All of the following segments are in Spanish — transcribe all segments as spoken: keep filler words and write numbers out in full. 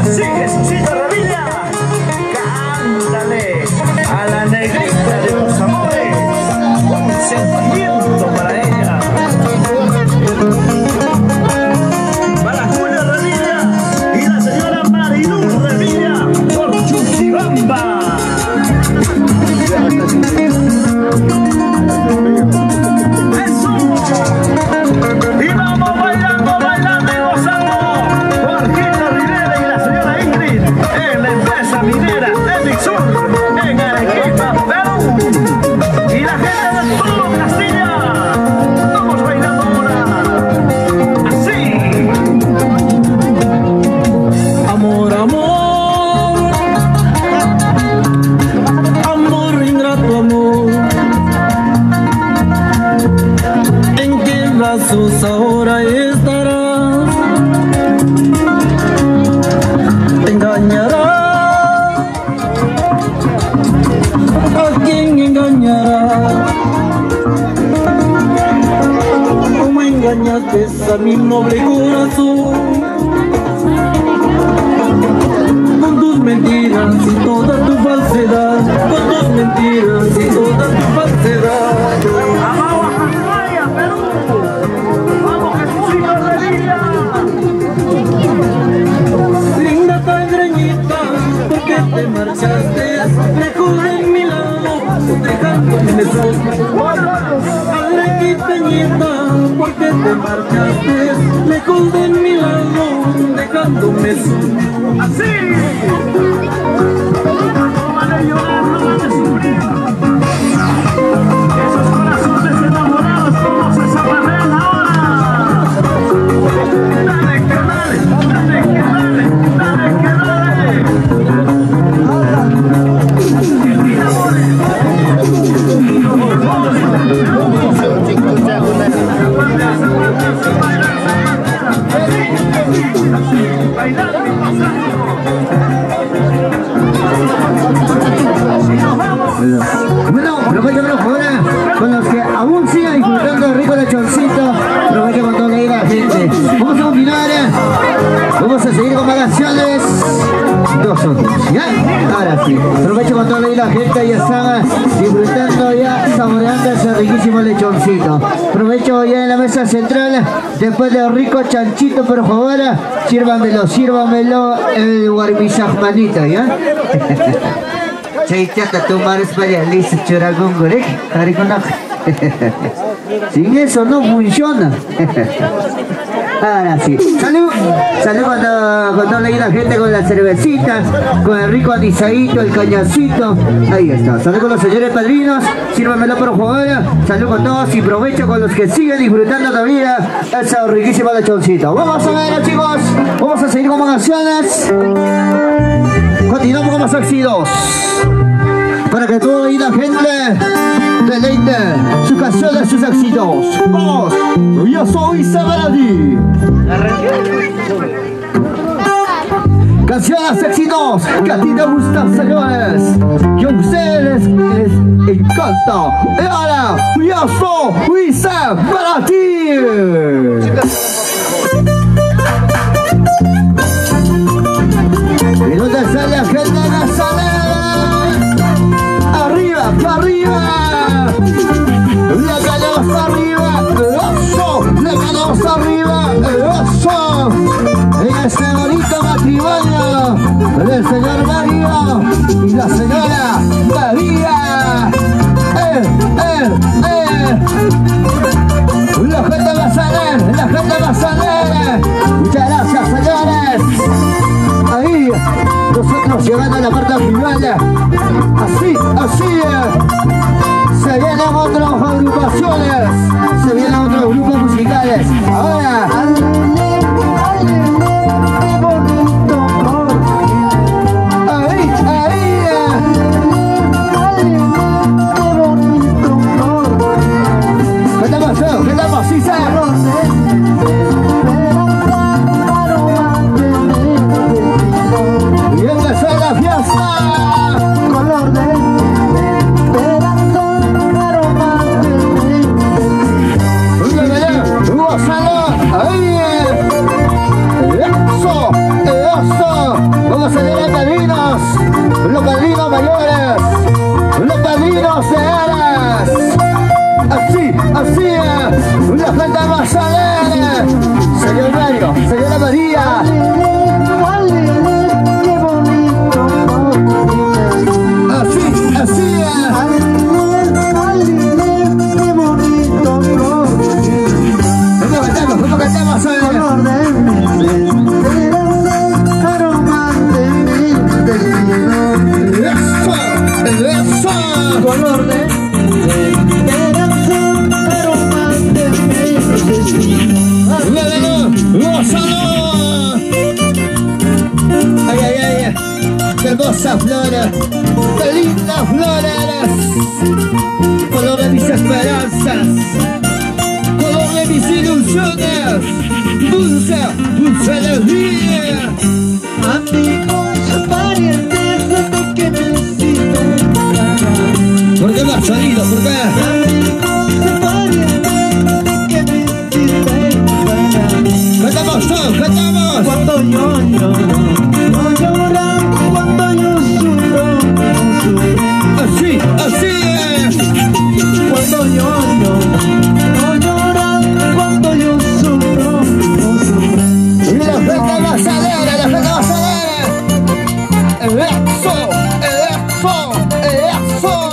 Así, Jesucito Revilla, cántale a la negrita de los amores, un sentimiento para ella. Para Julio Revilla y la señora Marilú Revilla por Chuquibamba. ¡Eso! Y vamos bailando, bailando y gozando. Jorgito Rivera y la señora Ingrid en la empresa minera Epic Sur en Arequipa, Perú. Y la gente de todo Castilla. Vamos bailando ahora. Así. Amor, amor, amor ingrato, amor. ¿En qué brazos ahora estarás? Te engañará. ¿A quién engañará? ¿Cómo engañaste a mi noble corazón? Con tus mentiras y toda tu falsedad, con tus mentiras y toda tu falsedad. ¡Vamos a Canaya, Perú! ¡Vamos, Jesucito Revilla! Linda tangreñita, ¿por qué te marchaste lejos de mi lado, dejándome solo? Arequipeñita, ¿por qué te marchaste lejos de mi lado, dejándome solo? ¡Así! No vale llorar, no vale sufrir. Esos corazones enamorados, ¿cómo se zaparrean ahora? Dale que dale, dale que dale, dale que dale. Mi bailando y pasando. Bueno, aprovechamos ahora con los que aún siguen disfrutando rico lechoncito. Aprovecho con toda la gente. Vamos a combinar, ¿eh? Vamos a seguir con más canciones. Dos otros, ¿ya? Ahora sí. Aprovecho con toda la gente, ya están disfrutando, ya saboreando ese riquísimo lechoncito. Aprovecho ya en la mesa central, después de rico chanchito, por favor, sírvamelo, sírvamelo el guarmizajmanito, ¿ya? Chaychata tomar es para listo choragón gorek, hariconac. Sin eso no funciona. Ahora sí. Salud. Salud cuando, cuando leí la gente con las cervecitas, con el rico anisadito, el cañacito. Ahí está. Salud con los señores padrinos. Sírvamelo por favor. Salud con todos y provecho con los que siguen disfrutando todavía ese riquísimo lechoncito. Vamos a ver, chicos. Vamos a seguir con más canciones. Continuamos con más éxitos. Para que toda la gente deleite sus canciones, sus éxitos. Vamos, yo soy Sabaladi. Canciones, éxitos que a ti te gustan, señores, que a ustedes les encanta. Y ahora, yo soy Sabaladi. ¿Y dónde está la gente de Salera? Arriba, para arriba. La ganamos arriba, oso. La ganamos arriba, oso. En este bonito matrimonio del señor Mario y la señora María. Eh, eh, eh. La gente va a salir, la gente va a salir. Muchas gracias, señores. Ahí, nosotros llegando a la parte final. Así, así. Se vienen otras agrupaciones, se vienen otros grupos musicales. Ahora. Ahí, ahí. ¿Qué te pasó? ¿Qué te pasó? Sí, sí. Y empezó la fiesta. Color de esperando un aroma de hermosa flora, qué linda flor eres, color de mis esperanzas, color de mis ilusiones, dulce, dulce alegría. Amigos, parientes, desde que me sirven para. ¿Por qué no has salido? ¿Por qué? Amigos, parientes, desde que me sirven para. ¡Cantamos todos, cantamos! Cuando yo lloro, no lloran, cuando yo sufro, no sufren. Así, así es. Cuando yo lloro, no lloran, cuando yo sufro, no sufren. Y la gente más alegre, la gente más alegre. Eso, eso, eso.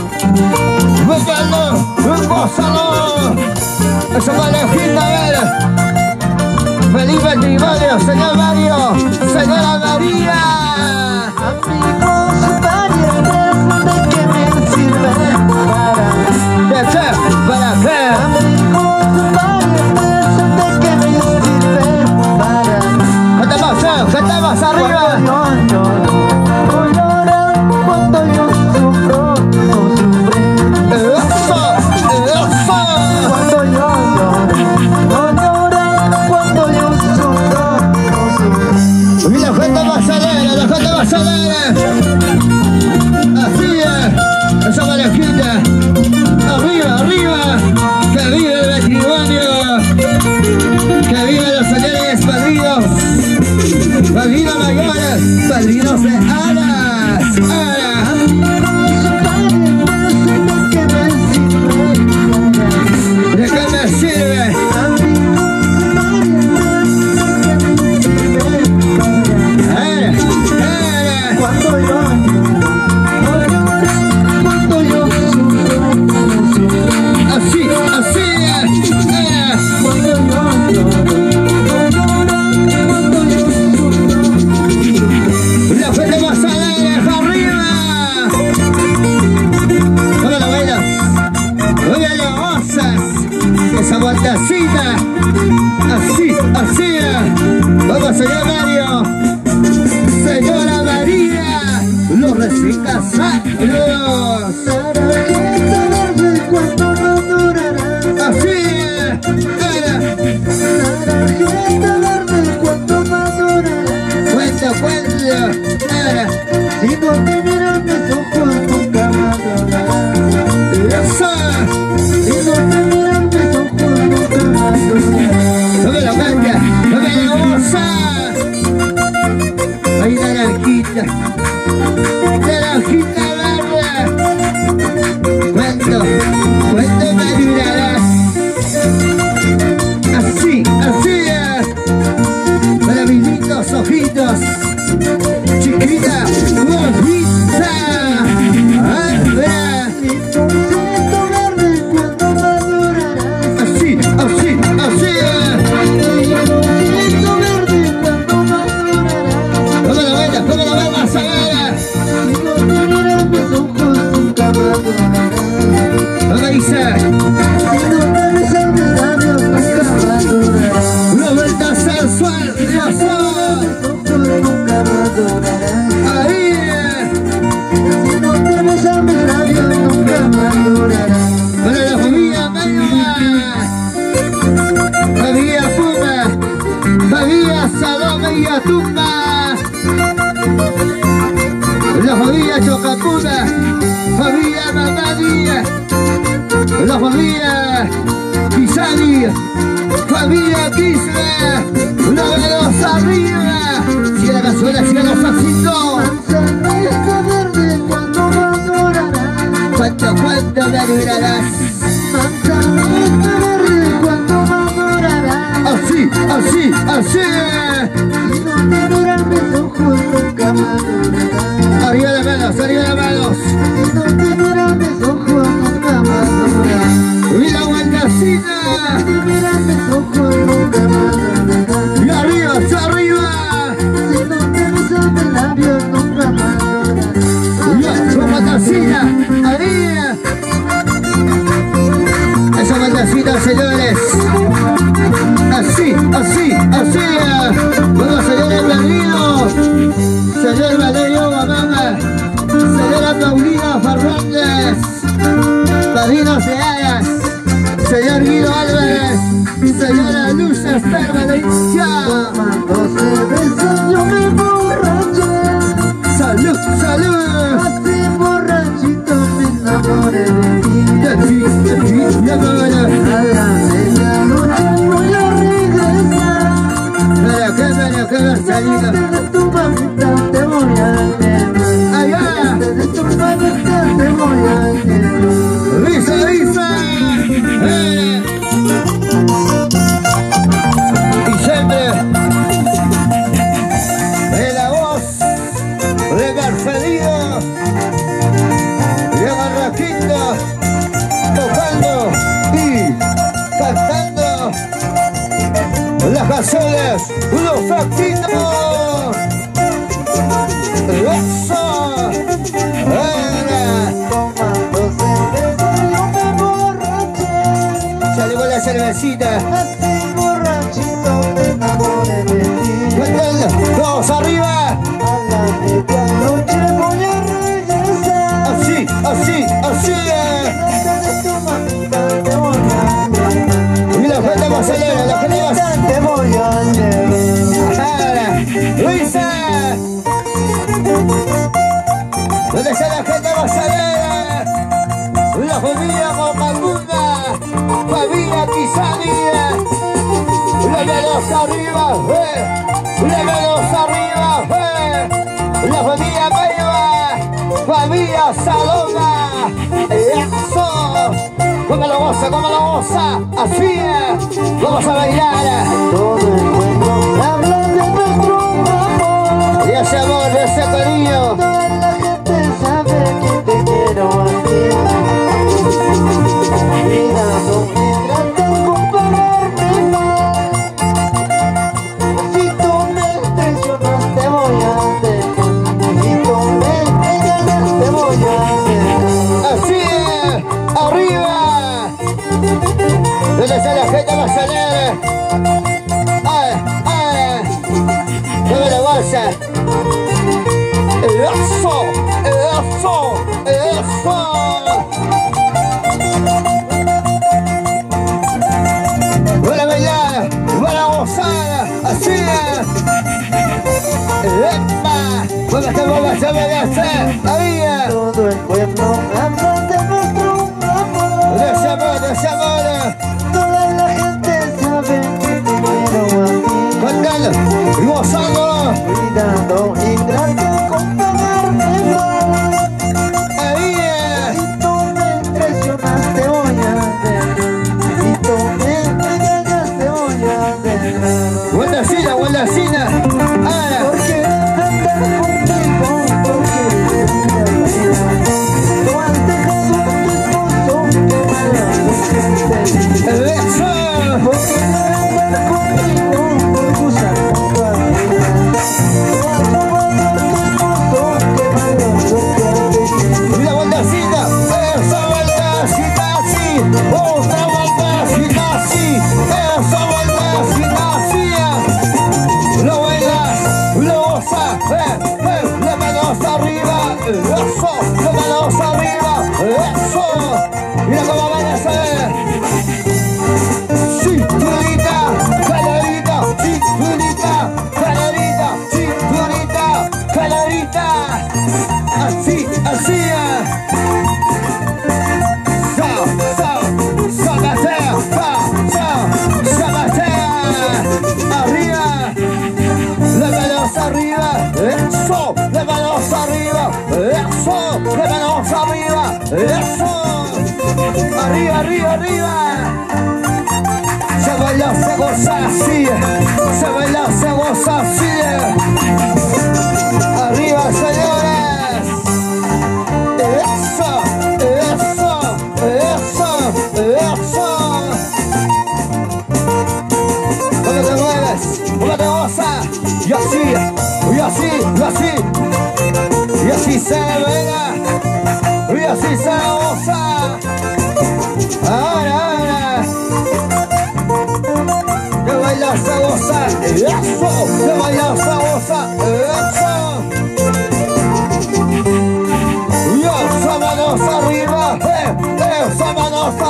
Véngalo, gózalo. Esa manejita, él. Feliz matrimonio, señor Mario, señora María. Amigos, parientes, ¿de qué me sirve para? ¿De qué? ¿Para qué? Amigos, parientes, ¿de qué me sirve para? Cantamos, eh, cantamos arriba. Cuando yo lloro, no lloran, cuando yo sufro, no sufren. Eso, eso. Cuando yo lloro, no lloran, cuando yo sufro, no sufren. Y la gente más alegre, la gente más alegre. Así es, esa manejita. Arriba, arriba. Que vive el matrimonio. Que vive los señores padrinos. Padrinos mayores, padrinos de alas. Alas. ¿De qué me sirve? Eh, eh. Cuando yo cuando yo sufro, no sufro. Así, así es. Eh. Cuando yo lloro, no lloran, cuando yo sufro, no La gente más alegre, arriba. ¿Cómo lo bailas? Oye, lo gozas. Esa vueltecita. Así, así. Vamos, señor Mario. Señora María. Los recién casados. Naranjita verde, cuando madurará. Así es. Naranjita verde, cuando madurará. Cuento, cuento. Si no te miran mis ojos, nunca madurará. Eso. Si no te miran mis ojos, nunca madurará. No me lo cambia, no me lo goza. Hay naranjita, naranjita verde. Cuento, cuento madurará. Así, así es. Para mis lindos ojitos. Chiquita, bonita. Abra. Limoncito verde, cuando madurará. Así, así, así es. Limoncito verde, cuando madurará. ¿Cómo lo bailas? ¿Cómo lo bailas, Aguera? Si no te miran mis ojos, nunca madurará. ¿Cómo dice? Si no te besan mis labios, nunca madurará. Una vuelta sensual, razón. Mis ojos nunca madurará. Ahí es. Si no te besan mis labios, nunca madurará. Para la familia Mayoa, familia Puma, familia Salome y Atumba, la familia Chocapuna, familia Mamadi, la familia Pisani, familia Quisra, una veloz arriba. Sigue la cazuela, sigue los asientos. Manzanita verde, cuando madurará. ¿Cuánto, cuánto madurarás? Manzanita verde, cuando madurará. Así, así, así. Si no te miran mis ojos, nunca madurará. Arriba las manos, arriba las manos. Si no te miran mis ojos, nunca madurará. Y la vueltecita. Si te miran mis ojos, nunca madurará. Y arriba, hacia arriba. Si no te besan mis labios, nunca madurará. Y la vueltecita, arriba. Esa vueltecita, señores. Así, así, así. Vamos, señor Blandino. Señor Valerio, mamá. cumpleaños. Señor Guido Álvarez, señora Luz Esther Valencia. Tomando cerveza yo me emborraché. Salud, salud. Así borrachito me enamoré de ti. De ti, de ti, de ti. A la medianoche voy a regresar. Para que, para que va saliendo. De tu mamita te voy a quemar. Allá. De tu mamita te voy a quemar. Risa, risa. Eh. Y siempre de la voz de Garcelino de Barraquito, tocando y cantando las canciones, los actitos. Eso. Era. Tomando cerveza yo me emborraché. Sale con la cervecita. Así borrachito me enamoré de ti. Cantando, todos arriba. A la medianoche voy a regresar. Así, así, así. De tu mamita te voy a llevar. Y la gente más alegre, la gente más te voy a llevar. Luisa. ¿Dónde está la gente más alegre? La familia Mocaluna, familia Quizanía. La manos arriba, eh. La manos arriba, eh. La familia Paiva, familia Salona. Eso. ¿Cómo lo goza? ¿Cómo lo goza? Así es. Vamos a bailar. Todo el mundo habla de nuestro amor. Y ese amor, ese cariño. Toda la gente sabe que te quiero a ti. Cuidado, mientras te compararme más. Si tú me traicionas te voy a dejar. Si tú me engañas te voy a dejar. Así es, arriba. ¿Dónde está la gente más alegre? ¡Ay, ay! ¡Dame la bolsa! ¡Eso! ¡Eso! ¡Eso! ¡Buena bailar! ¡Buena gozada! ¡Así es! ¡Epa! ¡Muévete, muévete, muévete! ¡Ahí es! Todo el pueblo habla de nuestro amor. ¡De ese amor, de ese amor! Toda la gente sabe que te quiero a ti. ¡Cantando! ¡Y gozando! Cuidado y trata con pagarme mal. ¡Ahí es! Si tú me traicionas te voy a dejar. Si tú me engañas te voy a dejar. ¡Guardacina, guardacina! ¡Ah! Porque andar contigo, porque tú has dejado a tu esposo, qué mala mujer. ¡Eso! Porque andar contigo, por gustar con tu amiga. Tú has robado a tu esposo, qué mala mujer. ¡Mira, guardacina! ¡Esa guardacina sí! ¡Otra guardacina sí! ¡Esa guardacina sí! ¡Lo bailas! ¡Lo gozas! ¡Eh! ¡Eh! ¡Las manos arriba! ¡Eso! ¡Las manos arriba! ¡Eso! ¡Mira cómo bailas! ¡Eh! ¡Cinturita! ¡Calarita! ¡Cinturita! ¡Calarita! ¡Cinturita! ¡Calarita! ¡Así! ¡Así! ¡Sao! ¡Sao! ¡Sabatea! ¡Sao! ¡Sabatea! ¡Arriba! ¡Las manos arriba! ¡Eso! ¡Las manos arriba! ¡Eso! ¡Las manos arriba! ¡Eso! ¡Arriba, arriba, arriba! Se baila, se goza así. Se baila, se goza así. Arriba, señores. Eso, eso, eso, eso. ¿Cómo te mueves? ¿Cómo te gozas? Y así, y así, y así. Y así se baila. Y así se goza. Ahora, ahora. Que bailas a gozar, eso, que bailas a gozar, eso. Y esa manos arriba, eh, esa manos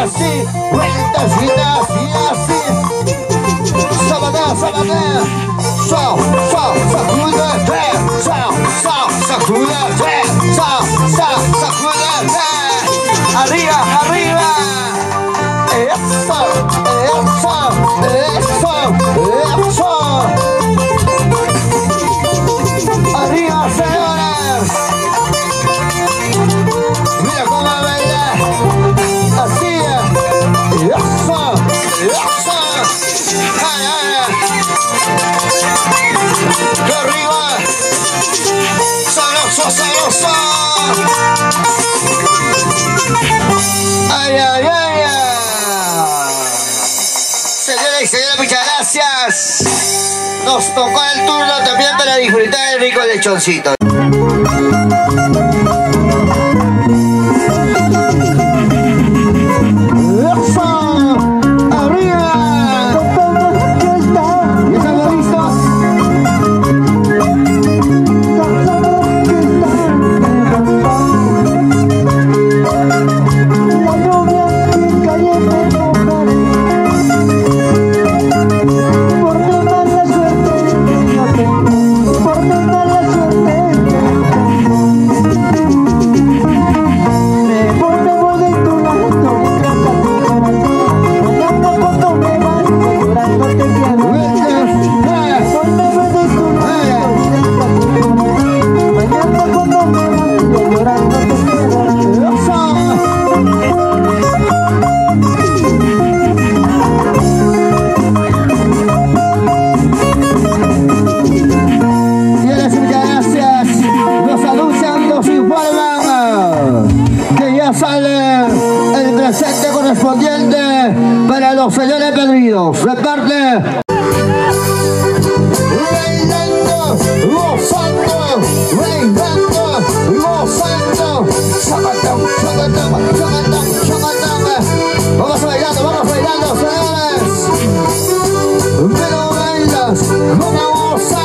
así, vueltecita así, así. Sabatea, sabatea. So, so, sacúdete. So, so, sacúdete. So, so, sacúdete. Arriba, arriba. Eso, eso, eso, eso. Arriba, señores. Mira cómo baila. Así es. Eso, eso. Ay, ay, ay. ¡Qué arriba! ¡Sabroso, sabroso! ¡Ay, ay, ay, ay! Señoras y señores, muchas gracias. Nos tocó el turno también para disfrutar el rico lechoncito. Correspondiente para los señores perdidos. Reparte. Bailando, gozando, bailando, gozando. Chamatán, chamatán, chamatán, chamatán. Vamos bailando, vamos bailando, señores. Pero bailas, como goza.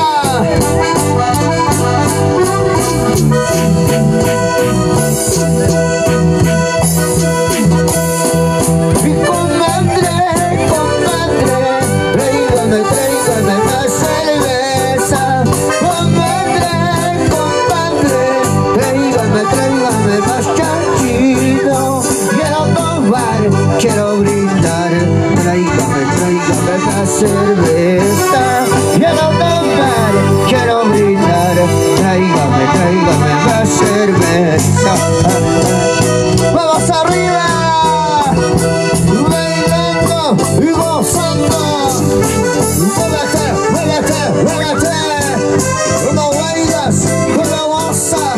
Quiero brindar, tráigame, tráigame más cerveza. Quiero tomar, quiero brindar, tráigame, tráigame más cerveza. ¡Vamos arriba! Bailando y gozando. Muévete, muévete, muévete. ¿Cómo bailas? ¿Cómo gozas?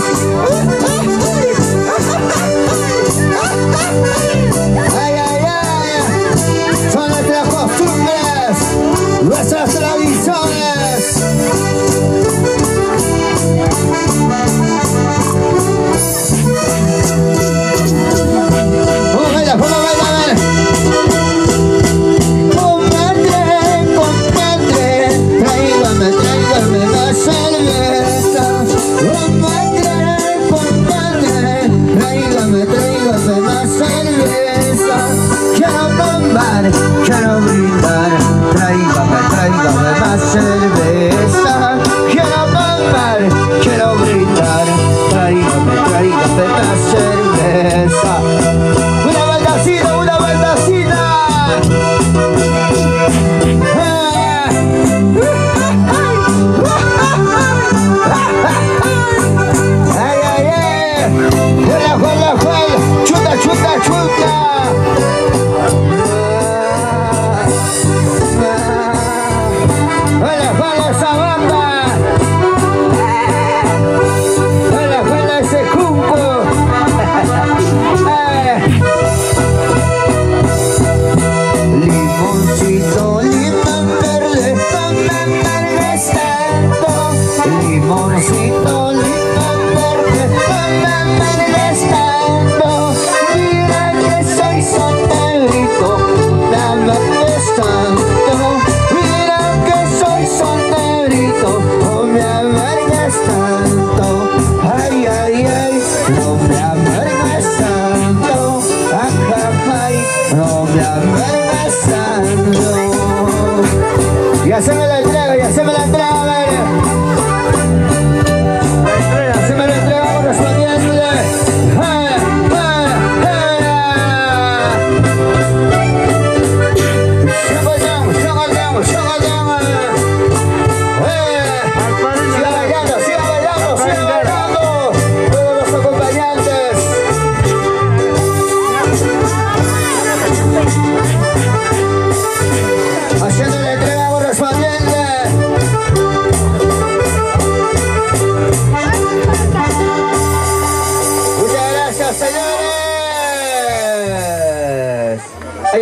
Nuestras tradiciones. ¿Cómo baila? ¿Cómo baila? Compadre, compadre, tráigame, tráigame más cerveza. Compadre, compadre, tráigame, tráigame más cerveza. Quiero tomar, quiero brindar. Tráigame, tráigame más cerveza. Quiero tomar, quiero brindar. Tráigame, tráigame más cerveza. Una baldacina, una baldacina. Ay, ay, ay. Juega, juega, juega. Chuta, chuta, chuta. ¡Hola, hola esa banda! ¡Hola, hola ese junco! Limoncito, limón verde, limón verde es tanto. Limoncito, limón verde, limón verde es tanto. Mira que soy solterito, nada es tanto. Solterito, no me amargas tanto. Ay, ay, ay, no me amargas tanto. Ay, ay, ay, no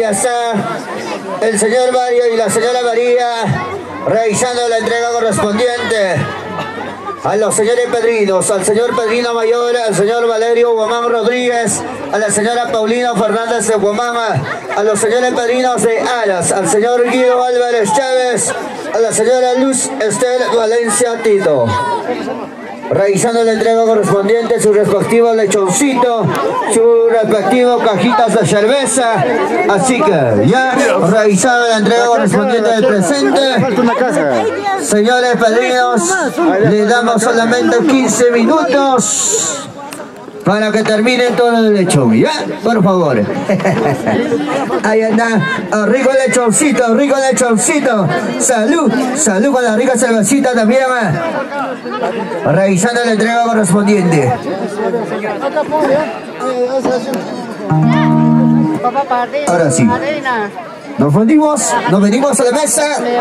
ya está el señor Mario y la señora María realizando la entrega correspondiente a los señores padrinos, al señor padrino mayor, al señor Valerio Guamán Rodríguez, a la señora Paulina Fernández de Guamán, a los señores padrinos de Aras, al señor Guido Álvarez Chávez, a la señora Luz Estel Valencia Tito. Realizando la entrega correspondiente, su respectivo lechoncito, su respectivo cajitas de cerveza. Así que ya realizada la entrega correspondiente del presente, señores padrinos, le damos solamente quince minutos para que termine todo el lechón, ¿ya? Por favor. Ahí anda, oh, rico lechoncito, rico lechoncito. Salud, salud con la rica cervecita también. Revisando la entrega correspondiente. Ahora sí. Nos fundimos, nos venimos a la mesa.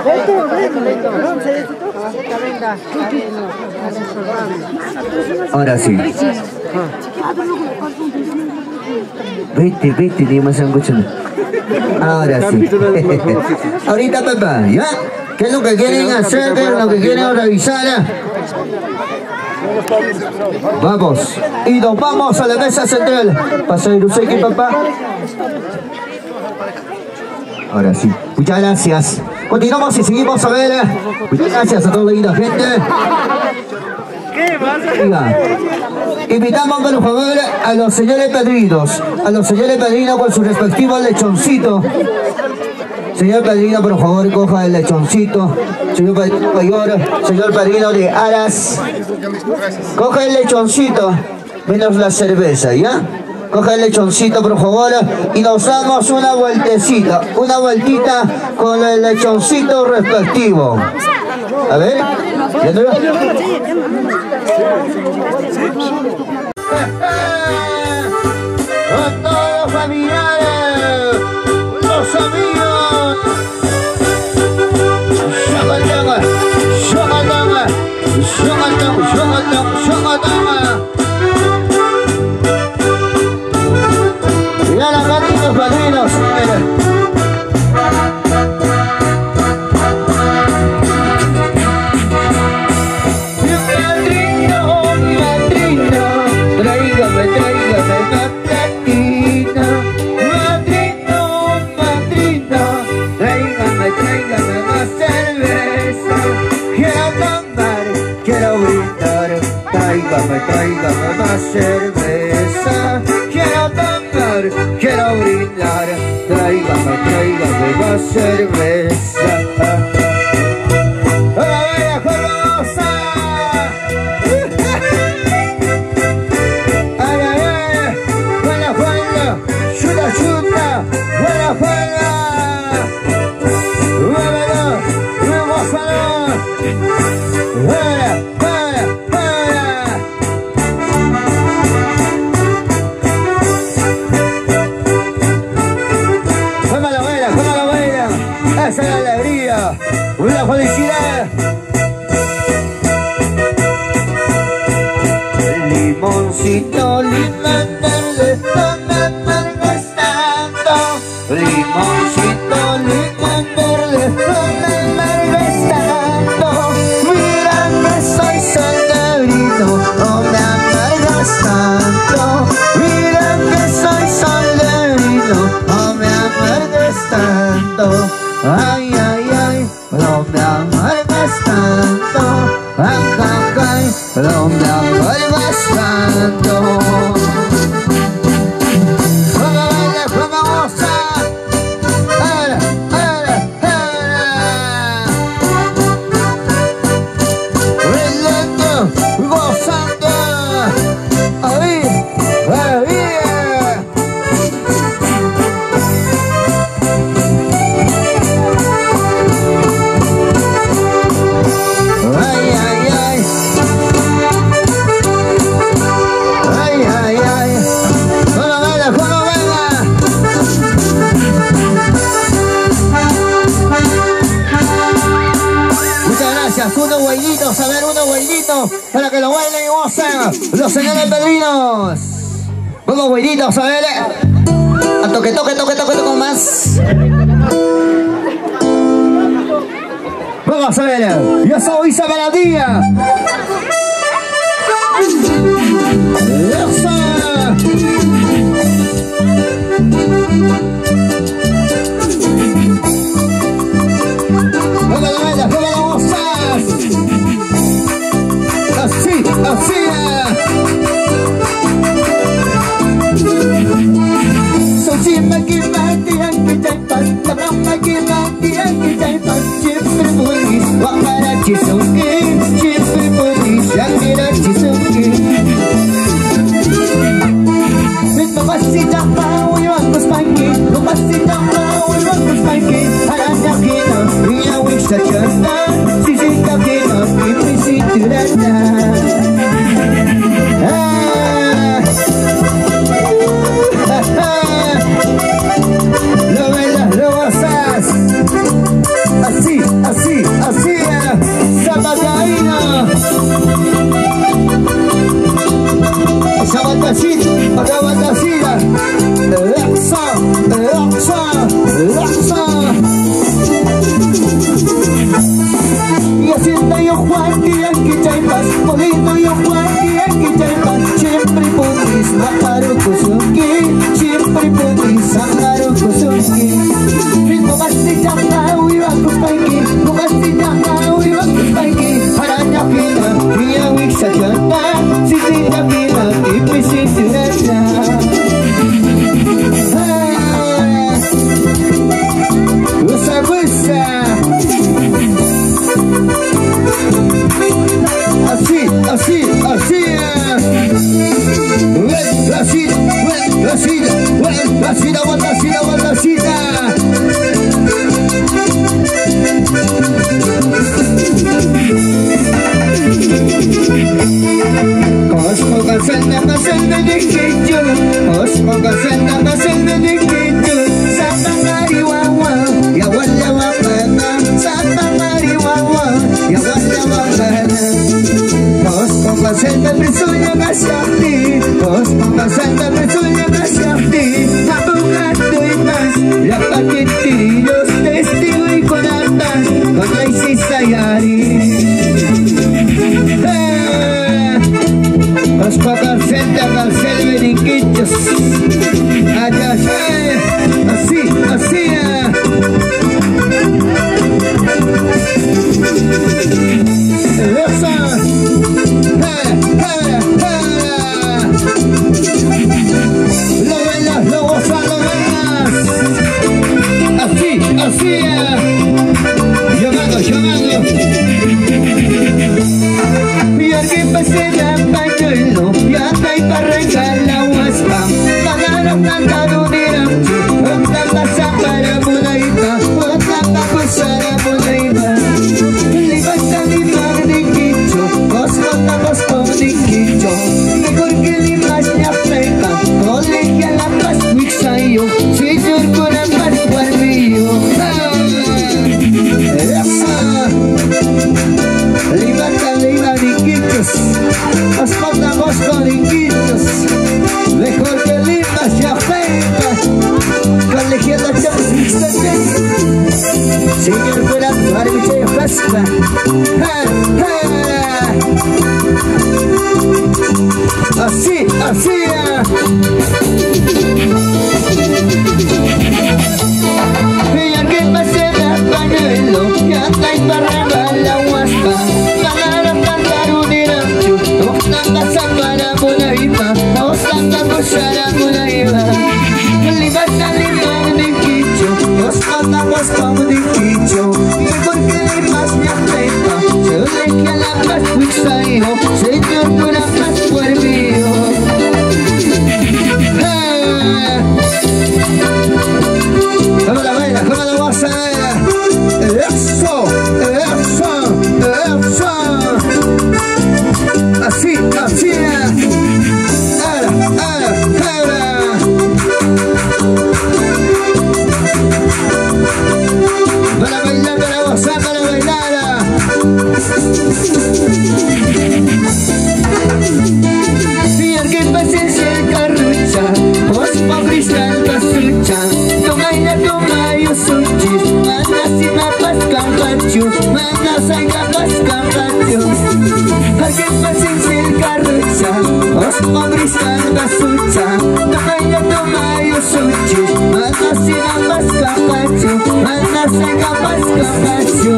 Ahora sí. Vete, vete, digamos escuchando. Ahora sí. Ahorita, papá, ¿ya? ¿Qué es lo que quieren hacer? ¿Qué es lo que quieren revisar? Vamos. Y nos vamos a la mesa central. Pasa de Ruseki, papá. Ahora sí. Muchas gracias. Continuamos y seguimos a ver. Muchas gracias a toda la linda gente. Venga. Invitamos por favor a los señores padrinos, a los señores padrinos con su respectivo lechoncito. Señor padrino, por favor, coja el lechoncito. Señor padrino mayor, señor padrino de Aras, coja el lechoncito, menos la cerveza, ¿ya? Coja el lechoncito, por favor, y nos damos una vueltecita, una vueltita con el lechoncito respectivo. A ver, ¿ya te veo? Con todos los familiares, los amigos. Shakatama, shakatama, shakatama, shakatama, shakatama. Mirá la carita de los padrinos. Tráigame más cerveza, quiero tomar, quiero brindar, tráigame, tráigame más cerveza. ¡Hola, bella famosa! ¡Ay, ay, ay! ¡Buena falda! ¡Chuta, chuta! ¡Buena falda! ¡Vámonos! ¡Vamos a la! ¡Buena! Esa es la alegría, una felicidad. Limoncito, limón verde, no me amargues tanto. Limoncito, limón verde, no me amargues tanto. Mira que soy solterito, no me amargues tanto. Mira que soy solterito, no me amargues tanto. Ay, ay, ay, no me amargues tanto. Ay, ay, ay, no me amargues tanto. ¡Vamos, baila, vamos a! ¡Ara, ara, ara! Bailando, gozando. ¡Ahí, ahí! Unos bailitos, a ver, unos bailitos para que lo bailen y gocen los señores padrinos. Unos bailitos, a ver. Al toque, toque, toque, toque, toque más. Vamos a ver. Yo soy Isabel Díaz. Eso. Así, así. So si maki mati ang kitaipan, tabang maki mati ang kitaipan, siempre pulis, wakara chisuki, siempre pulis, yakira chisuki. Lumapasita pa, uywang kuspangki, lumapasita pa, uywang kuspangki, haranya kita, iyawik sa tiyata, sisita kita, iprisiturata. Así, así, así, Sabagaina. Sabatashida, Bagavatashida, Raksa, Raksa, Raksa. Y haciendo yo Juan que aquí chaipas, poniendo yo Juan que aquí chaipas, siempre podéis matar un kusuki, siempre podéis matar un kusuki. Ritmo bastilla mau y bajo paiki, no bastilla mau y bajo paiki, haranya kita, dia wiksa jana, sisita kita, ipisi turata. Busa busa. Así, así, así. La sida, la sida, la sida, la sida, la sida. Cosmo casanda, casanda de quejo, Cosmo casanda, casanda de quejo. Sapa marihuana, ya wala wapana. Sapa marihuana, ya wala wapana. Cosmo casanda, presunya kasyakti. Cosmo casanda, presunya kasyakti. Nabukat tuitas, lapatit tirillos, testigo y conatas, con la isisayari. Los pacarcenta, carcel, beriquitos. Allá, así, así. Esa. Lo velas, lo goza, lo velas. Así, así. Llorando, llorando. Y alguien pase la pañuelo, ya trae para regar la huasca. Pagaron cantado de rancho, otra pasa para Bunaima, otra pasa para Bunaima. Libasta lima de quicho, cosco tamos con de quicho. Mejor que limas ni afeca, colegia la paz mixayo, señor con la paz guarrillo. Libasta lima de quichos, nos contamos con inquitos. Mejor que limas y afeca, colegia la paz mixayo. Señor con la paz festa. Así, así. Y alguien pase la pañuelo, ya trae para regar la huasca. Pagaron cantar un irancho, otra pasa para Bunaima, otra pasa para Bunaima. Libasta lima de quicho, nos contamos como de quicho. Mejor que limas ni afeca, se elegía la paz mixayo, señor con la paz guarrillo. Pakin masinsil karucha Os pabriskan basucha Namanya tumayo suci Mana sinamas kakachu Mana sinamas kakachu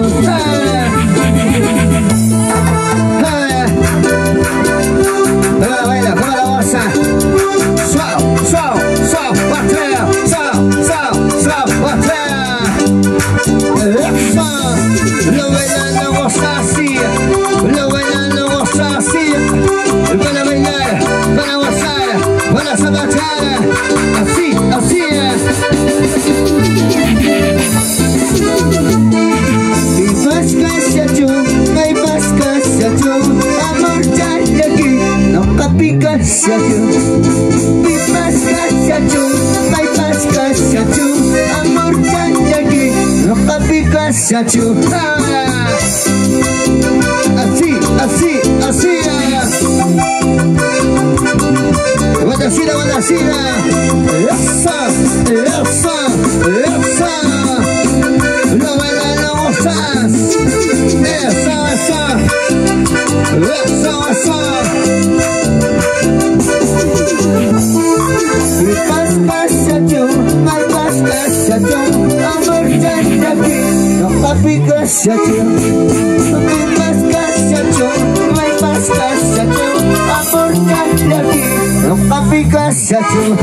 Baila, baila, como la bolsa Suau, suau, suau, batea Suau, suau, suau, batea Eso Lo bailan, lo goza así Lo bailan, lo goza así Para bailar, para gozar Para zapatear Así, así es Y pasca hacia tú Hay pasca hacia tú Amor ya de aquí No capica hacia tú Y pasca hacia tú Hay pasca hacia tú Amor ya de aquí No capica hacia tú Así, así, así Guadacina, guadacina Esa, esa, esa Lo bailan, lo gozas Esa, esa Esa, esa Y pas, pas, chacho Mal, pas, pas, chacho Amor, ya, aquí No papi, chacho Y pas, pas, chacho Mal, pas, pas, chacho Amor, ya, aquí No papi, chacho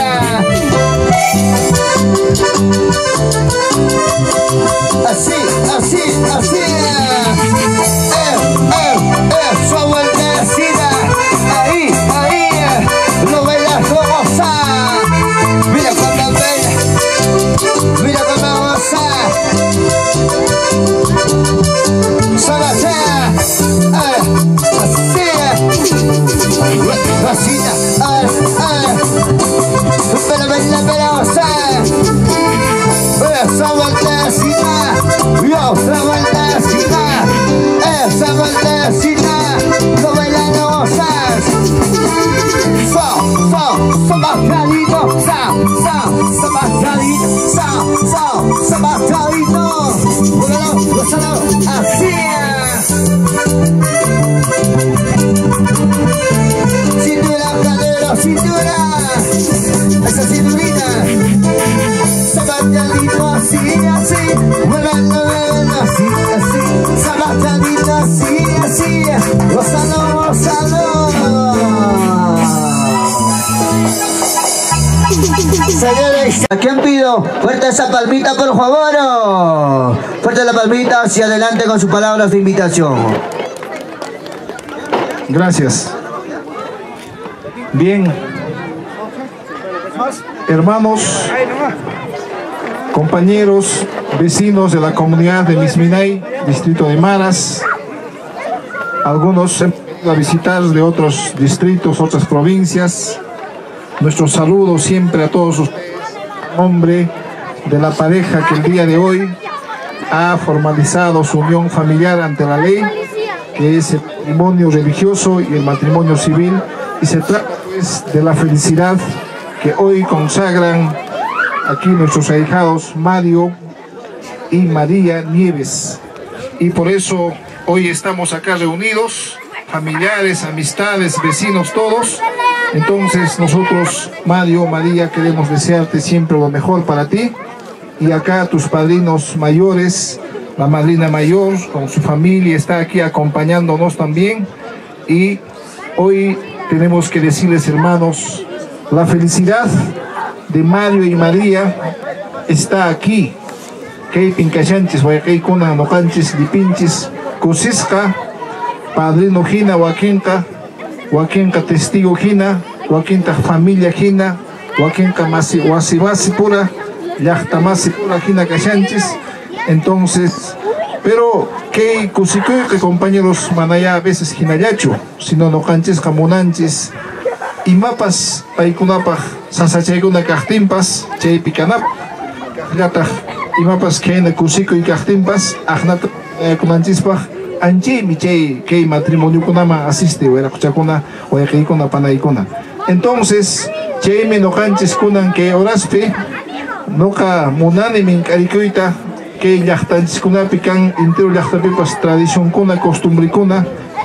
Así, así, así Eh, eh, eh Su vueltecita Ahí, ahí Lo bailas, lo gozas Mira cuando baila Mira cuando goza Sabatea Eh, así Rosita Eh, eh Pero baila, pero goza Esa vueltecita Yo, esa vueltecita Esa vueltecita Lo bailan, lo gozas So, so, sabatadito Sa, sa, sabatadito Sa, sa, sabatadito Gózalo, gózalo Así Cintura, cadero, cintura Esa cinturita Sabatadito así, así Volando, volando, así, así Sabatadito así, así Gózalo, gózalo Señores, ¿a quién pido? Fuerte esa palmita, por favor. Fuerte la palmita, hacia adelante con sus palabras de invitación. Gracias. Bien. Hermanos, compañeros, vecinos de la comunidad de Misminay, distrito de Maras, algunos han venido a visitar de otros distritos, otras provincias. Nuestro saludo siempre a todos ustedes, en nombre de la pareja que el día de hoy ha formalizado su unión familiar ante la ley, que es el matrimonio religioso y el matrimonio civil, y se trata pues de la felicidad que hoy consagran aquí nuestros ahijados Mario y María Nieves. Y por eso hoy estamos acá reunidos, familiares, amistades, vecinos, todos. Entonces nosotros, Mario, María, queremos desearte siempre lo mejor para ti. Y acá tus padrinos mayores, la madrina mayor con su familia está aquí acompañándonos también. Y hoy tenemos que decirles, hermanos, la felicidad de Mario y María está aquí. Que pincachanchis, guayacaycuna, nocanchis, lipinchis, cosisca, padrino Gina, Joaquinca, Joaquinca testigo Gina, Joaquinca familia Gina, Joaquinca wasibasi pura, yachtamasi pura Gina cachanchis. Entonces, pero que cusico que compañeros manaya a veces ginayacho, sino no canches camunanchis, y mapas paikunapa, sasachayguna cachtimpas, chay picanap, gata, y mapas que en cusico y cachtimpas, agnat kunanchispa. Anchi mi chay que matrimonio kunama asiste o era kuchakuna o era kuna panaikuna. Entonces chay me no canches kunan que oraspe no ka munani min karikuita que yachtanchis kuna pican entero yachtapipas tradición kuna costumbre kuna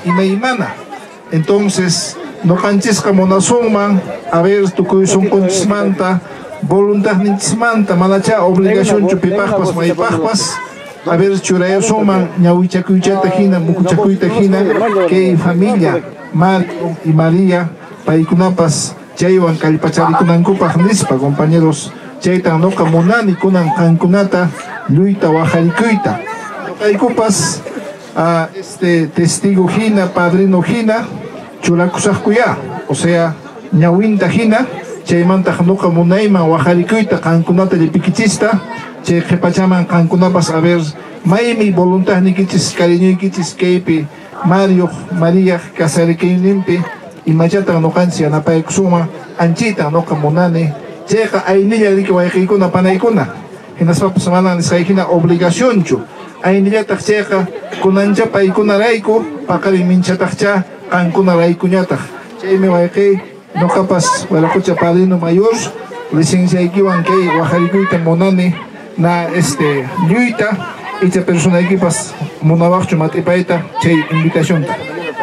imaymana. Entonces, no canches como una suma, a ver, tu corazón con chismanta, voluntad ni chismanta, malacha, obligación chupipajpas, maipajpas, a ver, churayo suma, ñahuichacuichata jina, mucuchacuita jina, que familia, Marco y María, paikunapas, chaywan kalpacharikunankupaj nispa, compañeros, chaytan noqa munani kunan qankunata lluyta wajarikuyta. Noqaykupas, a este testigo hina, padrino hina, churakusaqkuya, o sea, ñawinta hina, chaymantaq noqa munayman wajarikuyta qankunata llipikichista, chay qhipachaman qankunapas a ver, maymi voluntad nikichis, cariñuykichis kaypi, Mario, María, casarikayninpi, imachatan noqanchik yanapaykusuma, anchita noqa munani, chayqa aynilla riki wayqiykuna panaykuna, hinaspapas mana nisqaykuna obligacionchu, aynillataq chayqa kunancha paykunarayku, paqari minchataqcha qankunaraykuñataq. Chaymi wayqiy noqapas walaqucha padrino mayor, licenciaykiwan kay wajarikuyta munani na este lluyta, icha personaykipas munawaqchu matipayta chay invitacionta.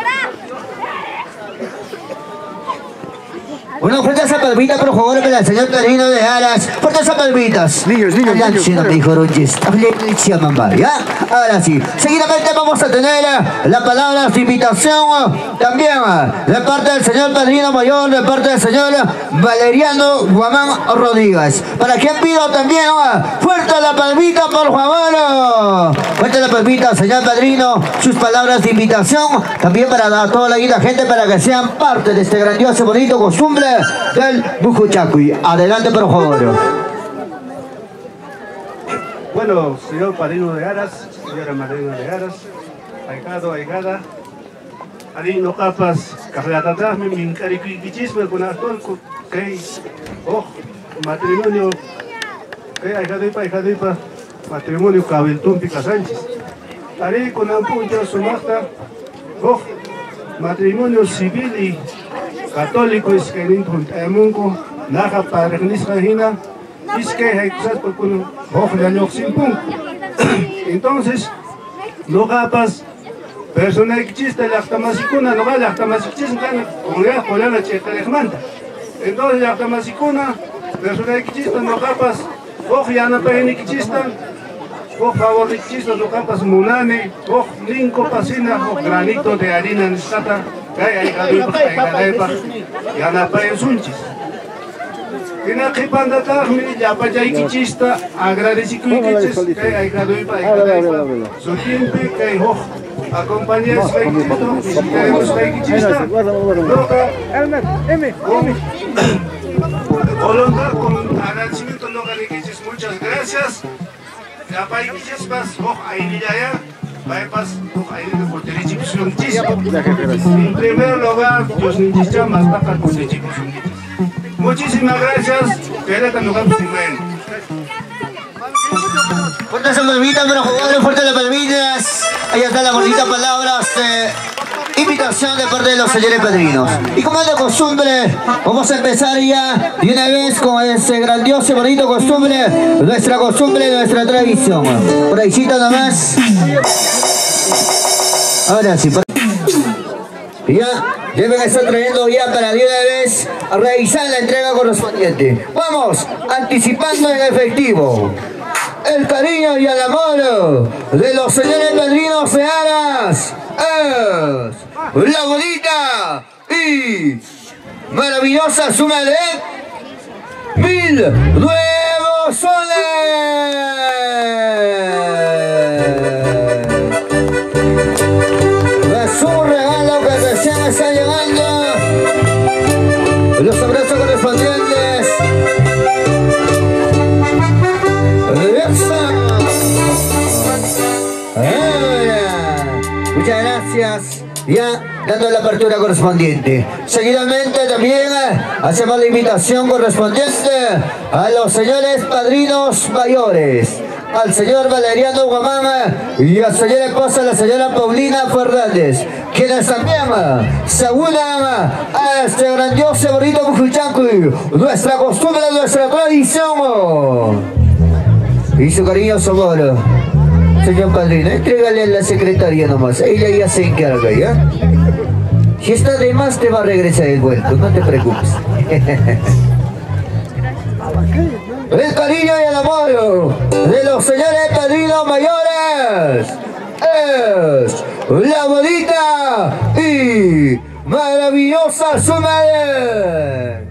Bueno, fuerte esa palmita, por favor, para el señor Padrino de Aras. Fuerte esas palmitas. Niños, niños, niños. No me dijo Ronches. ¿Ya? Ahora sí. Seguidamente vamos a tener la palabra de invitación también de parte del señor Padrino Mayor, de parte del señor Valeriano Guamán Rodríguez. Para quien pido también fuerte la palmita, por favor. Fuerte la palmita, señor Padrino. Sus palabras de invitación también para toda la linda gente para que sean parte de este grandioso, bonito costumbre del Mucuchacuy. Adelante, por favor. Bueno, señor Padrino de Aras, señora Madrina de Aras, ahijado, ahijada, ali no capas, carrera me mincariquichisme con actor que, oh, matrimonio, que ahijado y pa, ahijado y pa, matrimonio Cabeltón Pica Sánchez. Ali con ampuño su mata, oh, matrimonio civil y católico es que en Mungo, naja para Nisrajina, es que hay cosas por un ojo de año sin punto. Entonces, no capas, persona que chiste la actamasicuna, no va la actamasicuna, como ya por la checa de manta. Entonces, la actamasicuna, persona que chiste, no capas, ojo ya no pene que chistan, ojo favor de chistas, no capas munane, ojo linco pasina, ojo granito de harina en sata. Kaya ay kaduipa, ay kadaipa, yanapa en sunchis. Kina kipanda tahmi, yapa jaykichista, agradecikuikichis, kaya ay kaduipa, ay kadaipa. Su timpi, kay hoch, acompañes kaykichista, queremos kaykichista. Loca, Olonda, con agradecimiento loca de muchas gracias. Yapa aykichis pas, hoch, ay niyaya. En primer lugar, Dios nos más baja con el chico. Muchísimas gracias. Fuerte esa palmita, pero jugadores, fuerte las palmitas. Ahí está la bonita palabra de invitación de parte de los señores padrinos. Y como es de costumbre, vamos a empezar ya de una vez con ese grandioso y bonito costumbre, nuestra costumbre, nuestra tradición. Por ahí cita nomás. Ahora sí, ya deben estar trayendo ya para de una vez a realizar la entrega correspondiente. Vamos, anticipando en efectivo el cariño y el amor de los señores padrinos de Aras es la bonita y maravillosa suma de mil nuevos soles. Es un regalo que recién está llegando. Los abrazos correspondientes. Muchas gracias. Ya dando la apertura correspondiente. Seguidamente también hacemos la invitación correspondiente a los señores padrinos mayores, al señor Valeriano Guamán y a su señora esposa, la señora Paulina Fernández, quienes también se unan a este grandioso y bonito Mucuchacuy, nuestra costumbre, nuestra tradición y su cariñoso amor. Señor padrino, entrégale a la secretaria nomás, ella ya se encarga, ¿ya? Si está de más, te va a regresar el vuelto, no te preocupes. El cariño y el amor de los señores padrinos mayores es la bonita y maravillosa su madre.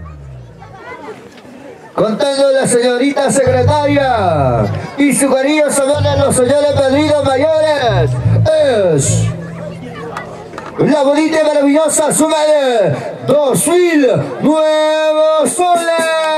Contando la señorita secretaria y su cariño sonoro de los señores padrinos mayores es la bonita y maravillosa suma de dos mil nuevos soles.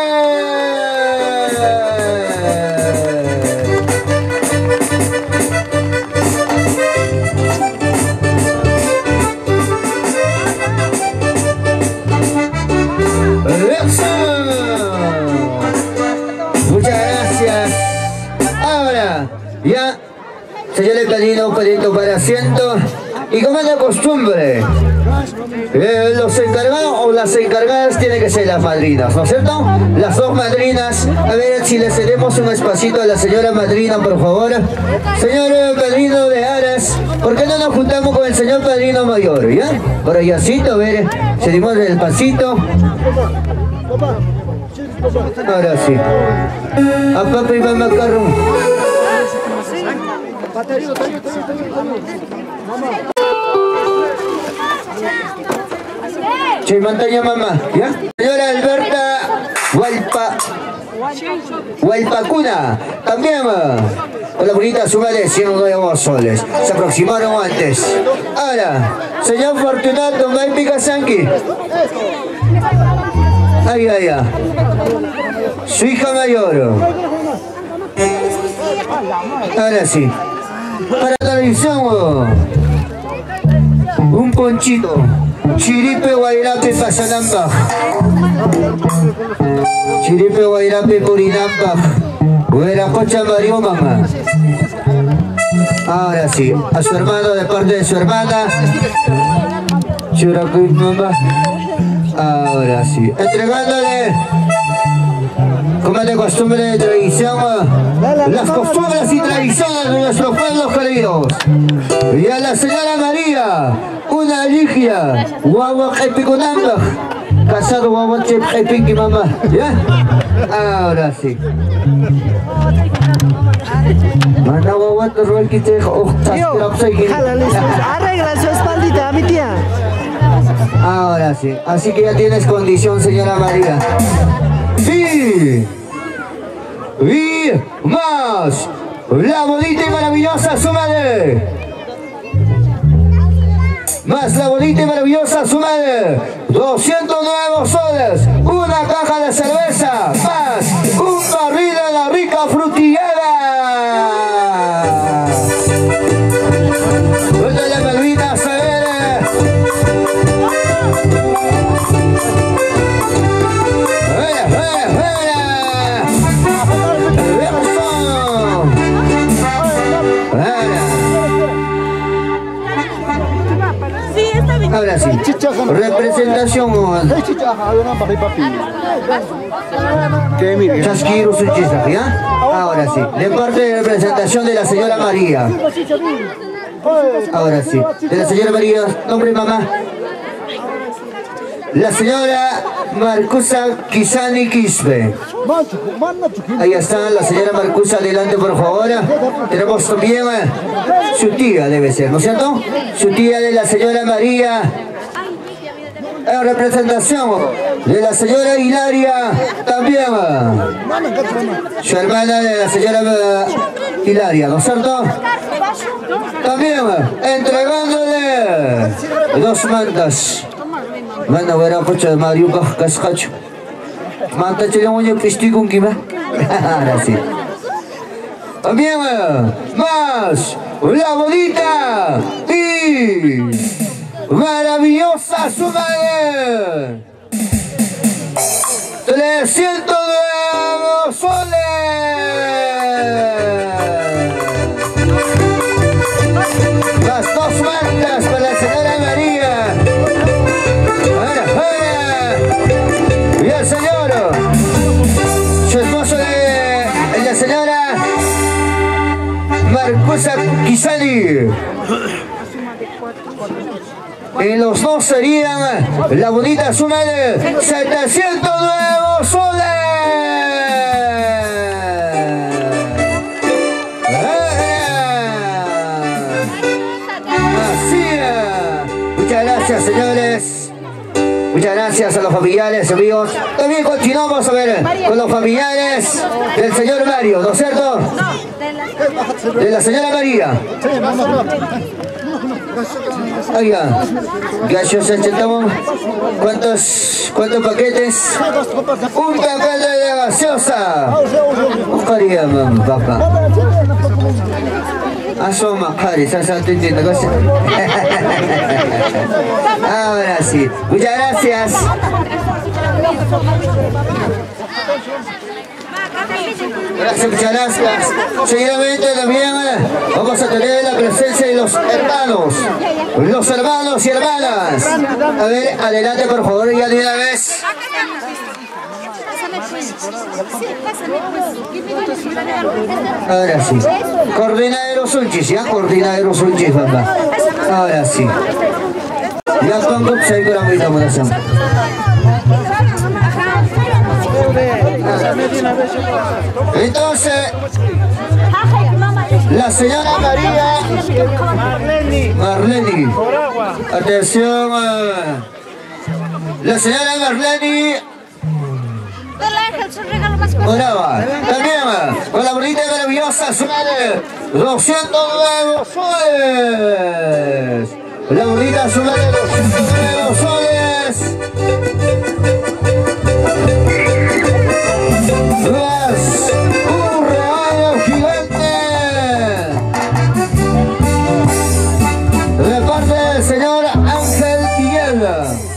Muchas gracias. Ahora, ya, señor el padrino, un pedito para asiento. Y como es de costumbre, eh, los encargados o las encargadas tienen que ser las madrinas, ¿no es cierto? Las dos madrinas. A ver si le cedemos un espacito a la señora madrina, por favor. Señor padrino de Aras, ¿por qué no nos juntamos con el señor padrino mayor, ya? Por allácito, a ver, cedimos el pasito. Ahora sí. A papá y mamá carro. Che, montaña mamá, ¿ya? Señora Alberta Hualpa Hualpacuna, también con la bonita suma de cien nuevos soles. Se aproximaron antes. Ahora, señor Fortunato Maipi Casanqui. Ay, ay, ay. Su hija mayor. Ahora sí. Para televisión, un ponchito. Chiripe Guairape Pasanamba. Chiripe Guairape Purinamba. Hueracocha Mario Mamá. Ahora sí, a su hermano de parte de su hermana. Churacuy Mamá. Ahora sí, entregándole, como es de costumbre de tradición, las costumbres y tradiciones de nuestros pueblos queridos. Y a la señora María, una ligia, guagua Jepicunamba, casado guagua Jepiqui mamá. ¿Ya? Ahora sí. Manda guagua te ruel que te arregla su espaldita, mi tía. Ahora sí, así que ya tienes condición, señora María. Sí. Y más, la bonita y maravillosa suma de... Más la bonita y maravillosa suma de doscientos nuevos soles, una caja de cerveza, más un barril de la rica frutillera. Una de Malvinas, a ver. Ahora sí, representación Chasquiro su chisa, ¿ya? Ahora sí, de parte de representación de la señora María. Ahora sí, de la señora María, nombre mamá. La señora Marcusa Kisani Quispe. Ahí está la señora Marcusa, adelante por favor. Tenemos también su tía, debe ser, ¿no es cierto? Su tía de la señora María. En representación de la señora Hilaria, también. Su hermana de la señora Hilaria, ¿no es cierto? También entregándole dos mantas. Manda vera pocha de Mario Cascacho. Manta chelemoño cristi con kima. Ahora sí. También más la bonita y maravillosa suma de trescientos nuevos soles. Las dos mantas para la señora María. Y el señor, su esposo de la señora Marcusa Kisani. Y los dos serían la bonita suma de setecientos nuevos soles. Así es. Muchas gracias, señores. Muchas gracias a los familiares, amigos. También continuamos a ver con los familiares del señor Mario, ¿no es cierto? De la señora María. Oiga, gallos, aceptamos. ¿Cuántos, cuántos paquetes? Un paquete de gaseosa. Buscaría, papá. Asoma, Cari, ¿sabes? Ahora sí. Muchas gracias. Gracias, muchas gracias. Seguidamente también vamos a tener la presencia de los hermanos. Los hermanos y hermanas. A ver, adelante por favor, ya de una vez. Ahora sí. Coordinadero Sunchis, ya, coordinadero Sunchis, papá. Ahora sí. Ya pongo ahí con la bonita monación. Entonces, la señora María Marleni, atención, la señora Marleni Moraba, también con la bonita y maravillosa suma de doscientos nuevos soles. La bonita suma de doscientos nuevos soles. Más un regalo gigante de parte del señor Ángel Miguel.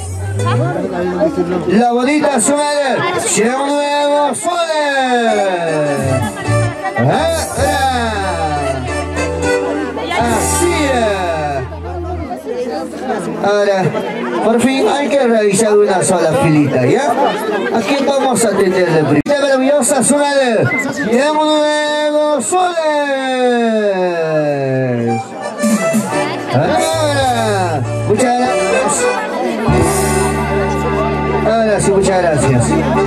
La bonita suma de cien nuevos soles. Así es. Ahora, por fin hay que revisar una sola filita, ¿ya? ¿A quién vamos a atenderle primero? La maravillosa suma de cien nuevos soles. Ahora, muchas gracias. Ahora sí, muchas gracias.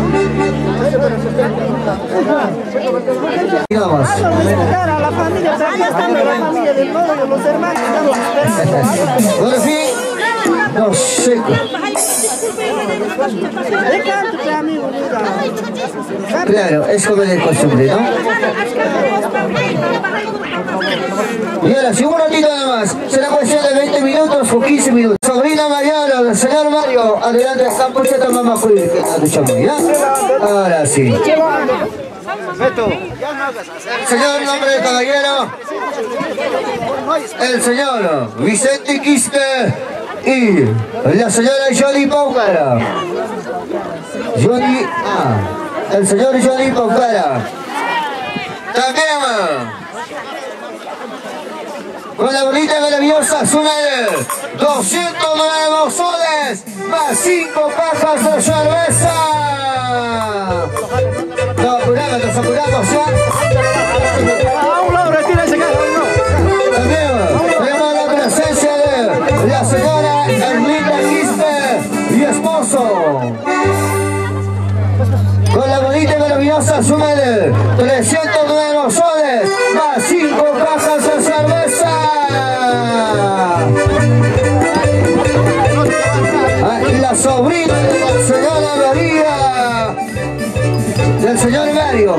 Vamos. Por fin, no sé. Claro, es como de costumbre, ¿no? Y ahora, si un ratito nada más, será cuestión de veinte minutos o quince minutos. Sobrina mayor del señor Mario, adelante, están por cierto, mamá, ¿ya? Ahora sí. Señor, nombre de caballero, el señor Vicente Quispe y la señora Johnny Paucara. Johnny, ah, el señor Johnny Paucara. También con la bonita y maravillosa suma de doscientos nuevos soles más cinco cajas de cerveza. Nos apuramos, nos apuramos ya. A un lado, retírense acá. También tenemos la presencia de la señora Erlinda Quispe y esposo. Con la bonita y maravillosa suma de trescientos nuevos soles más cinco cajas de cerveza. La sobrina de la señora María, del señor Mario.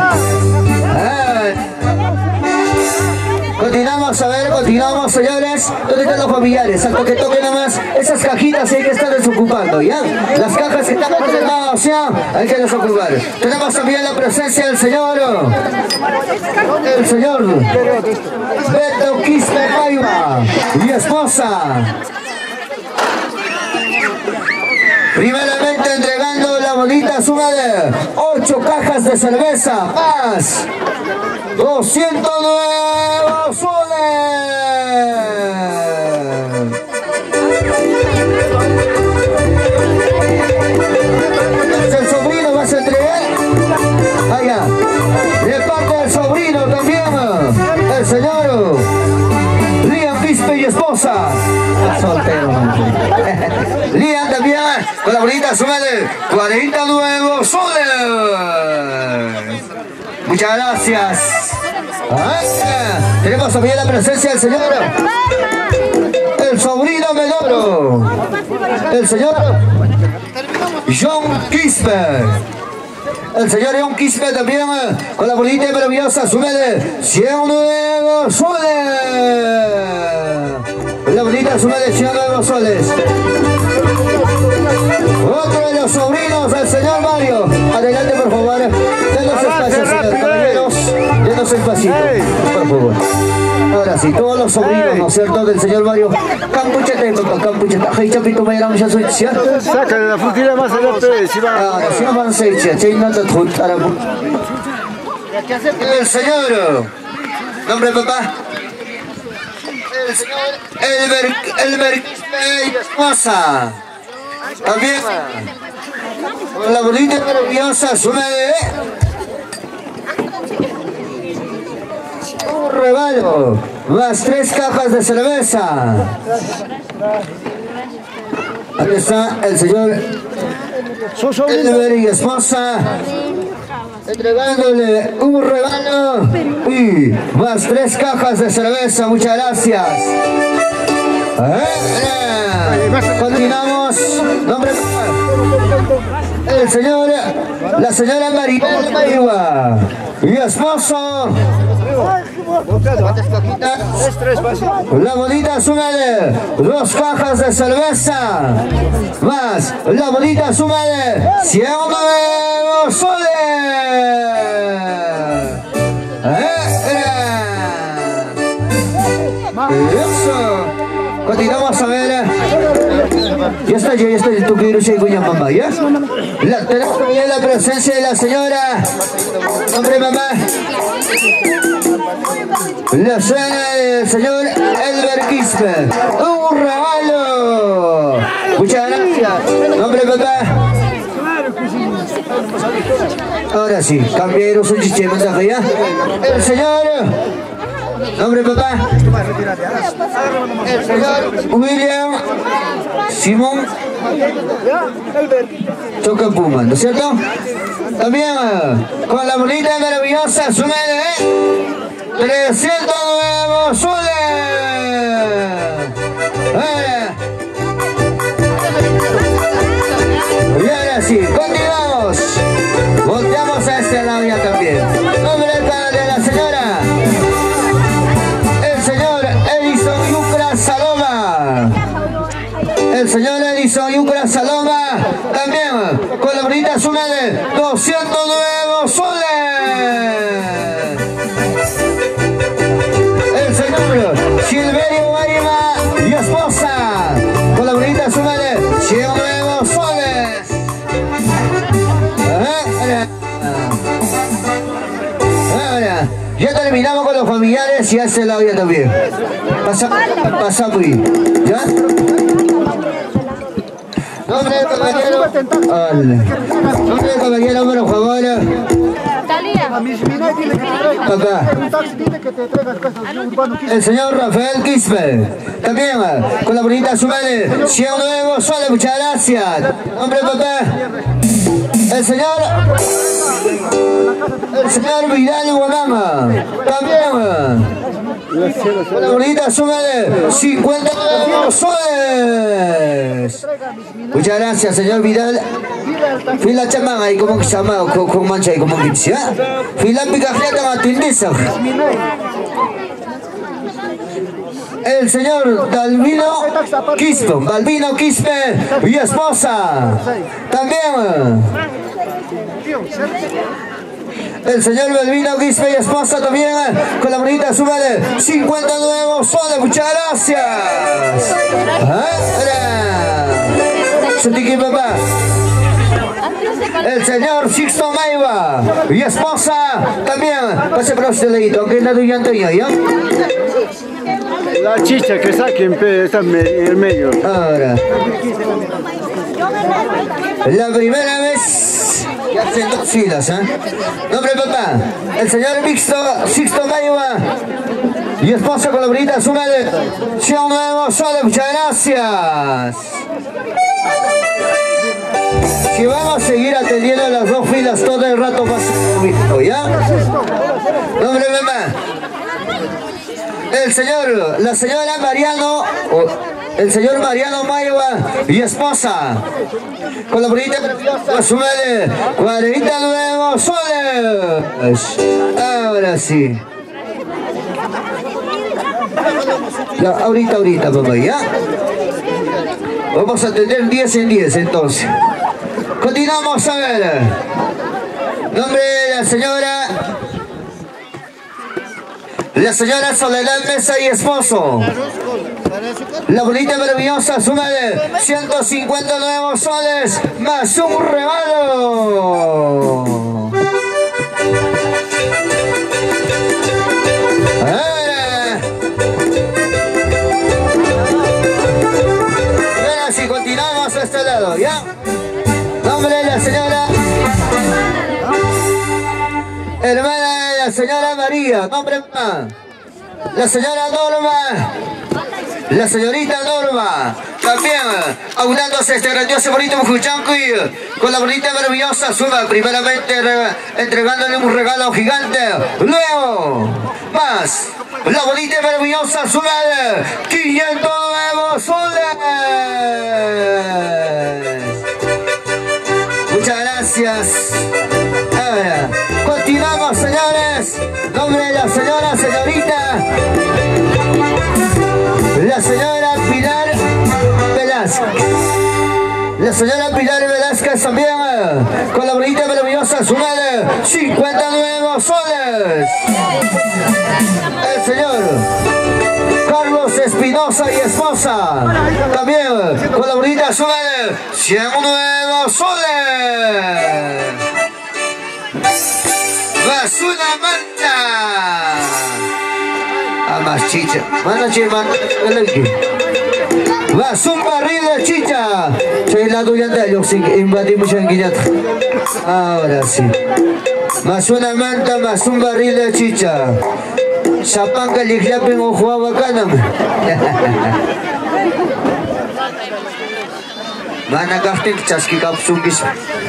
Continuamos a ver, continuamos, señores. ¿Dónde están los familiares? Hasta que toquen nada más esas cajitas hay que estar desocupando, ¿ya? Las cajas están entregadas, ¿ya? Hay que desocupar. Tenemos también la presencia del señor, el señor Beto Quispe Paiva y esposa. Primeramente entregando la bonita suma de ocho cajas de cerveza más doscientos nuevos soles. El sobrino vas a entregar. Allá. De parte del sobrino también, el señor Liam Quispe y esposa. Soltero. la bonita suma de cuarenta nuevos soles. Muchas gracias. Ah, tenemos también la presencia del señor, el sobrino menor, el señor John Quispe. El señor John Quispe también con la bonita y maravillosa suma de cien nuevos soles. La bonita suma de cien nuevos soles. Otro de los sobrinos del señor Mario. Adelante, por favor. Denos espacio, señor caballeros. Denos espacio, por favor. Ahora sí, todos los sobrinos, ¿no es cierto?, del señor Mario. Campuchete, papá, campuchete. Hey, chapito, me llaman ya soy cia. Sácale la frutilla más adelante, si va. Ahora sí, no van a ser cia. Chay, no te juntará. El señor. Nombre, papá. El señor Elber, Elber Quispe y esposa. También con la bonita y maravillosa suma de un regalo más tres cajas de cerveza. Aquí está el señor Elber y esposa entregándole un regalo y más tres cajas de cerveza. Muchas gracias. ¿Eh? Continuamos. Nombre el señor, la señora Maribel Mayua y esposo. La bonita suma de dos cajas de cerveza más la bonita suma de cien nuevos soles. ¿Eh? Eso. Continuamos a ver. Ya está, ya está. ¿Tú quieres ir con mamá? ¿Ya? La, tenemos también la presencia de la señora. Nombre mamá. La señora del señor Elber Quispe. Un regalo. Muchas gracias. Nombre papá. Ahora sí, cambiaros un chiche mensaje ya. El señor. Nombre papá. El señor William Simón Choca Puma, ¿no es cierto? También con la bonita y maravillosa suma de trescientos nuevos soles. Y ahora sí, continuamos. Volteamos a este lado ya también. Nombre de la señora el señor Edison Yucra Saloma, también con la bonita suma de doscientos nuevos soles. El señor Silverio Guarima y esposa, con la bonita suma de cien nuevos soles. Ahora, ya terminamos con los familiares y a este lado ya también. Pasa, pasa, ¿ya? Nombre del caballero. Nombre del caballero, por favor. Papá. El señor Rafael Quispe. También con la bonita suma de cien nuevos soles. Muchas gracias. Nombre papá. El señor. El señor Vidal Guanama. También. Con la bonita suma de cincuenta nuevos soles. Muchas gracias, señor Vidal. Fila chamán ahí como que se llama con mancha y como que se llama. Fila picajeta matindisa. El señor Dalvino Quispe, Dalvino Quispe y esposa. También. El señor Balbino Quispe y esposa también con la bonita suma de cincuenta nuevos soles. Muchas gracias. Sentiki papá. El señor Sixto Maiva y esposa también. Pase por este ladito, aunque la tuya Antonio, ¿ya? La chicha que saquen, está en el medio. Ahora. La primera vez que hacen dos filas, ¿eh? Nombre papá, el señor Mixto, Sixto Maiva y esposa con la bonita suma de cien nuevos soles. Muchas gracias. que vamos a seguir atendiendo las dos filas todo el rato más. ¿Ya? Nombre, mamá. El señor, la señora Mariano, el señor Mariano Maiwa y esposa. Con la bonita sumale cuarenta nuevos soles. Ahora sí. Ya, ahorita, ahorita, papá, ¿ya? Vamos a atender diez en diez, entonces. Continuamos a ver. Nombre de la señora... La señora Soledad Mesa y esposo. La bonita maravillosa suma de ciento cincuenta nuevos soles más un regalo. Ahora si continuamos a este lado, ¿ya? Nombre de la señora hermana de la señora María, nombre más. La señora Norma, la señorita Norma, también aunándose este grandioso bonito Mujuchanqui con la bonita maravillosa suma, primeramente re, entregándole un regalo gigante, luego más la bonita y maravillosa suma de quinientos nuevos soles. Muchas gracias. Ahora, continuamos, señores. Nombre de la señora, señorita, la señora Pilar Velázquez. La señora Pilar Velázquez también, con la bonita y maravillosa suma de cincuenta nuevos soles. El señor Carlos Espinosa y esposa, también con la bonita suma de cien nuevos soles. Más una manta. Ah, más chicha. Mana chicha. Más un barril de chicha. Soy la tuya de yo sin invadir mucho en Guillata. Ahora sí. Más una manta, más un barril de chicha. Zapanga ligliapin o juega bacana. Mana gastin chaski kapsungis.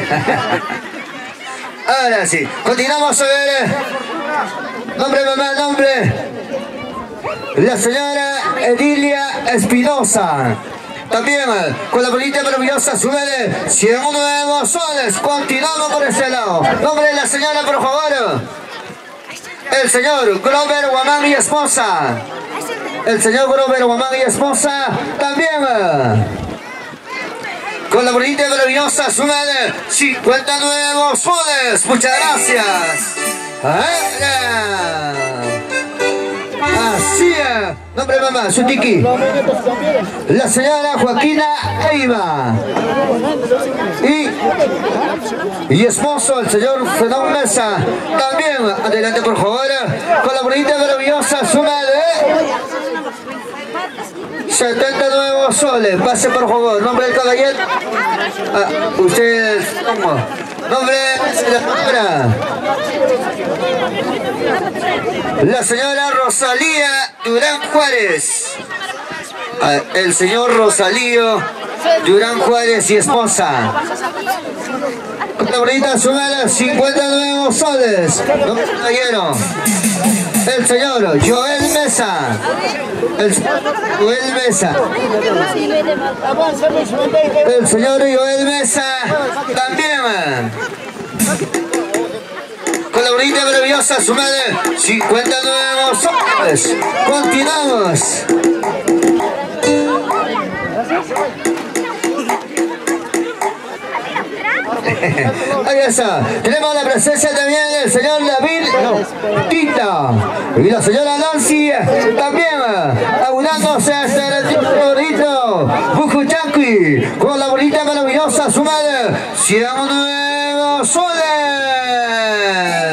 Ahora sí, continuamos a ver. Nombre, mamá, nombre. La señora Edilia Espinosa. También con la bolita maravillosa sube de cien nuevos soles. Continuamos por este lado. Nombre de la señora, por favor. El señor Grover Guamán y esposa. El señor Grover Guamán y esposa. También con la bonita y maravillosa suma de cincuenta nuevos soles. Muchas gracias. Así es. Nombre de mamá, su tiki. La señora Joaquina Eiva. Y, y esposo, el señor Fedón Mesa. También, adelante por favor. Con la bonita y maravillosa suma de setenta nuevos soles. Pase por favor. Nombre del caballero. Ah, ustedes, ¿cómo? Nombre de la señora. La señora Rosalía Durán Juárez. Ah, el señor Rosalío Durán Juárez y esposa. Con la bonita suma de cincuenta nuevos soles. Nombre del caballero. El señor Joel Mesa. El señor Joel Mesa. El señor Joel Mesa también. Con la bonita y maravillosa suma de cincuenta nuevos soles. Continuamos. Ahí está. Tenemos la presencia también del señor David Tinta y la señora Nancy también aunándose a este bonito Mujuchanqui con la bonita maravillosa suma de cien nuevos soles.